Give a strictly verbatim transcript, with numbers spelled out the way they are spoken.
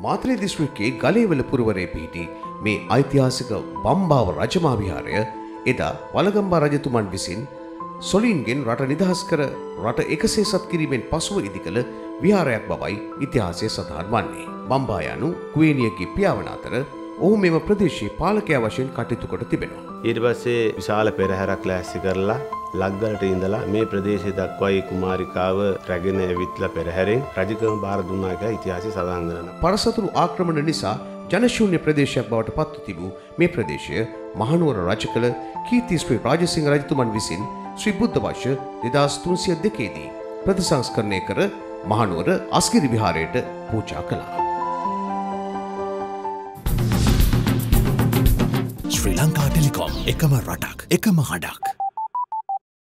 මාතලේ දිස්ත්‍රික්කයේ ගලේවල පුරවරේ පිහිටි මේ ඓතිහාසික බම්බාව රජමහා විහාරය එදා වලගම්බා රජතුමන් විසින් සොලින්ගෙන් රට නිදහස් කර රට එකසේ සත් කිරීමෙන් පසුව ඉදිකළ විහාරයක් බවයි ඉතිහාසයේ සඳහන් වන්නේ. බම්බා යනු කුවේණියගේ පියාවන අතර ඔහු මෙම ප්‍රදේශයේ පාලකයා වශයෙන් කටයුතු කොට තිබෙනවා. ඊට පස්සේ විශාල පෙරහැරක් ලෑස්ති කරලා ලක්ගලට ඉඳලා මේ ප්‍රදේශය දක්වායි කුමාරිකාව රැගෙන ඇවිත්ලා පෙරහැරෙන් රජකම බාර දුන්නා කියලා ඉතිහාසය සඳහන් කරනවා. පරසතුරු ආක්‍රමණ නිසා ජනශූන්‍ය ප්‍රදේශයක් බවට පත්ව තිබූ මේ ප්‍රදේශය මහනුවර රජ කළ කීර්ති ශ්‍රී රාජසිංහ රජතුමන් විසින් ශ්‍රී බුද්ධ වර්ෂ දෙදාස් තුන්සිය දෙකේ දී ප්‍රතිසංස්කරණය කර මහනුවර අස්ගිරි විහාරයට පූජා කළා. ශ්‍රී ලංකා ටෙලිකොම් එකම රටක් එකම හඬක්.